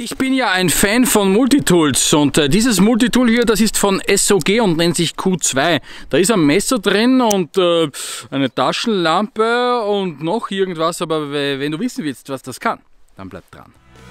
Ich bin ja ein Fan von Multitools und dieses Multitool hier, das ist von SOG und nennt sich Q2. Da ist ein Messer drin und eine Taschenlampe und noch irgendwas, aber wenn du wissen willst, was das kann, dann bleib dran.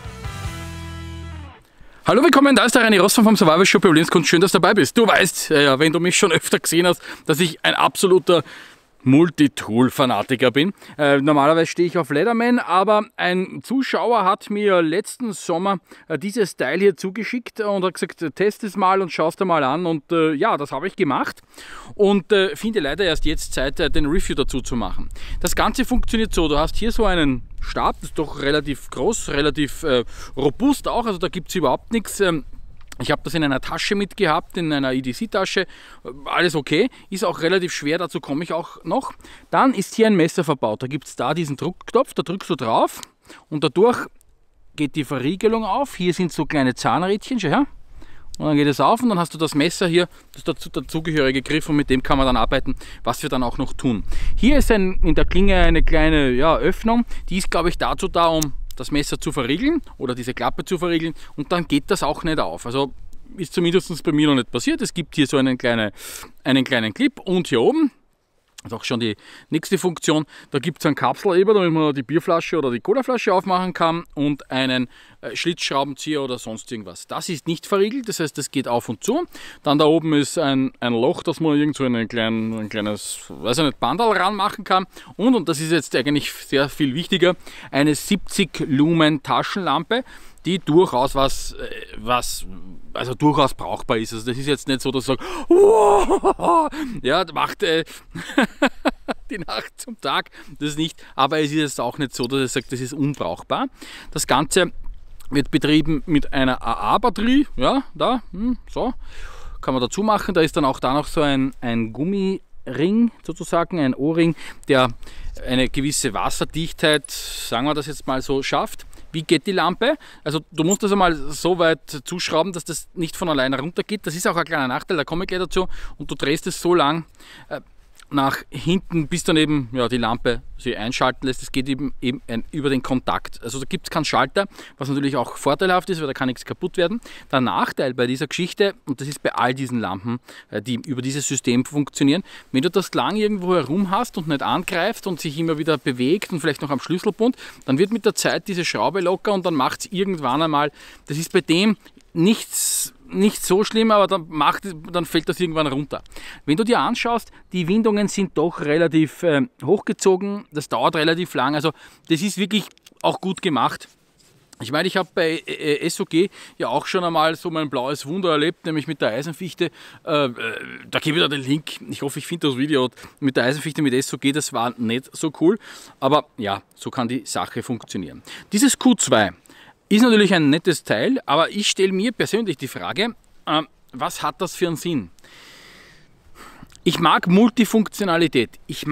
Hallo, willkommen, da ist der Reini Rossmann vom Survival Show Problemskunst. Schön, dass du dabei bist. Du weißt, ja, wenn du mich schon öfter gesehen hast, dass ich ein absoluter Multitool-Fanatiker bin. Normalerweise stehe ich auf Leatherman, aber ein Zuschauer hat mir letzten Sommer dieses Teil hier zugeschickt und hat gesagt, test es mal und schau es dir mal an. Und ja, das habe ich gemacht und finde leider erst jetzt Zeit, den Review dazu zu machen. Das Ganze funktioniert so, du hast hier so einen Stab, das ist doch relativ groß, relativ robust auch, also da gibt es überhaupt nichts. Ich habe das in einer Tasche mitgehabt, in einer EDC-Tasche, alles okay, ist auch relativ schwer, dazu komme ich auch noch. Dann ist hier ein Messer verbaut, da gibt es da diesen Druckknopf, da drückst du drauf und dadurch geht die Verriegelung auf. Hier sind so kleine Zahnrädchen, schau her. Und dann geht es auf und dann hast du das Messer hier, das dazugehörige Griff und mit dem kann man dann arbeiten, was wir dann auch noch tun. Hier ist in der Klinge eine kleine Öffnung, die ist glaube ich dazu da, um das Messer zu verriegeln oder diese Klappe zu verriegeln und dann geht das auch nicht auf. Also ist zumindest bei mir noch nicht passiert. Es gibt hier so einen kleinen Clip und hier oben, das ist auch schon die nächste Funktion, da gibt es einen Kapseleber, damit man die Bierflasche oder die Colaflasche aufmachen kann und einen Schlitzschraubenzieher oder sonst irgendwas. Das ist nicht verriegelt, das heißt, das geht auf und zu. Dann da oben ist ein Loch, dass man irgend so ein kleines, weiß ich nicht, Bandal ranmachen kann. Und das ist jetzt eigentlich sehr viel wichtiger, eine 70 Lumen Taschenlampe, die durchaus also durchaus brauchbar ist. Also das ist jetzt nicht so, dass ich sage, wow, ja, macht die Nacht zum Tag, das nicht, aber es ist jetzt auch nicht so, dass ich sage, das ist unbrauchbar. Das Ganze wird betrieben mit einer AA-Batterie, ja, da, so, kann man dazu machen. Da ist dann auch da noch so ein Gummiring sozusagen, ein O-Ring, der eine gewisse Wasserdichtheit, sagen wir das jetzt mal so, schafft. Wie geht die Lampe? Also du musst das einmal so weit zuschrauben, dass das nicht von alleine runter geht. Das ist auch ein kleiner Nachteil, da komme ich gleich dazu. Und du drehst es so lang nach hinten, bis dann eben die Lampe sie einschalten lässt. Das geht eben über den Kontakt. Also da gibt es keinen Schalter, was natürlich auch vorteilhaft ist, weil da kann nichts kaputt werden. Der Nachteil bei dieser Geschichte, und das ist bei all diesen Lampen, die über dieses System funktionieren, wenn du das lang irgendwo herum hast und nicht angreifst und sich immer wieder bewegt und vielleicht noch am Schlüsselbund, dann wird mit der Zeit diese Schraube locker und dann macht es irgendwann einmal, das ist bei dem nicht so schlimm, aber dann fällt das irgendwann runter. Wenn du dir anschaust, die Windungen sind doch relativ hochgezogen, das dauert relativ lang, also das ist wirklich auch gut gemacht. Ich meine, ich habe bei SOG ja auch schon einmal so mein blaues Wunder erlebt, nämlich mit der Eisenfichte. Da gebe ich da den Link. Ich hoffe, ich finde das Video mit der Eisenfichte mit SOG. Das war nicht so cool, aber ja, so kann die Sache funktionieren. Dieses Q2 ist natürlich ein nettes Teil, aber ich stelle mir persönlich die Frage, was hat das für einen Sinn? Ich mag Multifunktionalität.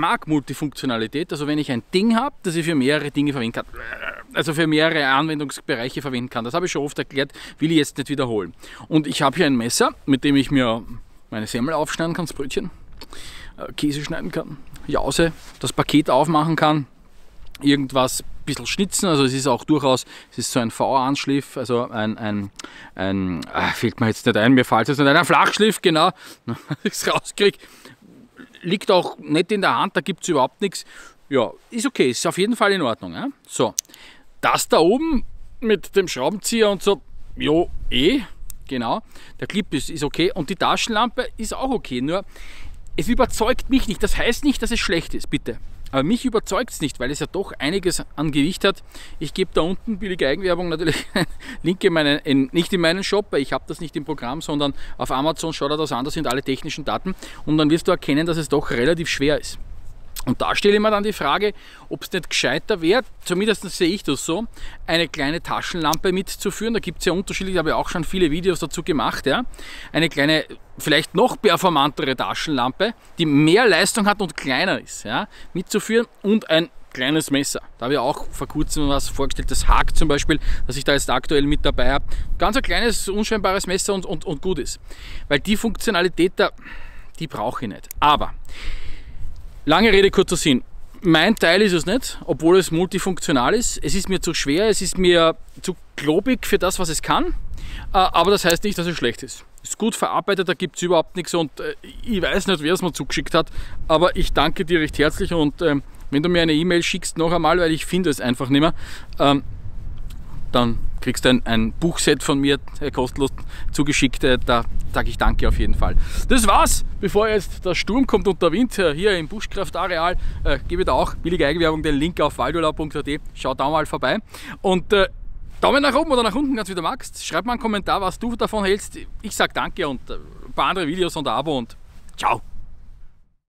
Also wenn ich ein Ding habe, das ich für mehrere Dinge verwenden kann, also für mehrere Anwendungsbereiche verwenden kann. Das habe ich schon oft erklärt, will ich jetzt nicht wiederholen. Und ich habe hier ein Messer, mit dem ich mir meine Semmel aufschneiden kann, das Brötchen, Käse schneiden kann, Jause, das Paket aufmachen kann, irgendwas ein bisschen schnitzen, also es ist auch durchaus, es ist so ein V-Anschliff, also fällt mir jetzt nicht ein, mir fällt es jetzt nicht ein, ein Flachschliff, genau, dass ich es rauskriege, liegt auch nicht in der Hand, da gibt es überhaupt nichts, ja, ist okay, ist auf jeden Fall in Ordnung. Ja? So, das da oben mit dem Schraubenzieher und so, jo, genau, der Clip ist okay und die Taschenlampe ist auch okay, nur es überzeugt mich nicht, das heißt nicht, dass es schlecht ist, bitte. Aber mich überzeugt es nicht, weil es ja doch einiges an Gewicht hat. Ich gebe da unten, billige Eigenwerbung, natürlich einen Link nicht in meinen Shop, weil ich habe das nicht im Programm, sondern auf Amazon, schau dir das an, da sind alle technischen Daten und dann wirst du erkennen, dass es doch relativ schwer ist. Und da stelle ich mir dann die Frage, ob es nicht gescheiter wäre, zumindest sehe ich das so, eine kleine Taschenlampe mitzuführen. Da gibt es ja unterschiedlich, habe ich auch schon viele Videos dazu gemacht. Ja? Eine kleine, vielleicht noch performantere Taschenlampe, die mehr Leistung hat und kleiner ist, ja? Mitzuführen und ein kleines Messer. Da habe ich auch vor kurzem was vorgestellt, das Hack zum Beispiel, das ich da jetzt aktuell mit dabei habe. Ganz ein kleines, unscheinbares Messer und gut ist. Weil die Funktionalität da, die brauche ich nicht. Aber lange Rede, kurzer Sinn. Mein Teil ist es nicht, obwohl es multifunktional ist. Es ist mir zu schwer, es ist mir zu klobig für das, was es kann. Aber das heißt nicht, dass es schlecht ist. Es ist gut verarbeitet, da gibt es überhaupt nichts und ich weiß nicht, wer es mir zugeschickt hat, aber ich danke dir recht herzlich und wenn du mir eine E-Mail schickst noch einmal, weil ich finde es einfach nicht mehr, dann kriegst du ein Buchset von mir kostenlos zugeschickt. Da sage ich danke auf jeden Fall. Das war's. Bevor jetzt der Sturm kommt und der Wind hier im Buschkraftareal, gebe ich da auch billige Eigenwerbung den Link auf waldurlaub.at. Schau da mal vorbei. Und Daumen nach oben oder nach unten, ganz wie du magst. Schreib mal einen Kommentar, was du davon hältst. Ich sage danke und ein paar andere Videos und ein Abo und ciao.